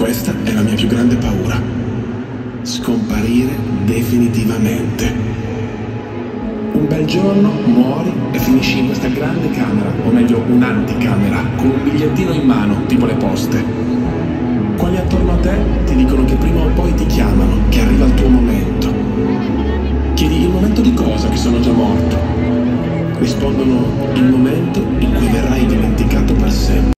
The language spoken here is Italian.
Questa è la mia più grande paura. Scomparire definitivamente. Un bel giorno muori e finisci in questa grande camera, o meglio un'anticamera, con un bigliettino in mano, tipo le poste. Quelli attorno a te ti dicono che prima o poi ti chiamano, che arriva il tuo momento. Chiedi il momento di cosa, che sono già morto. Rispondono il momento in cui verrai dimenticato per sempre.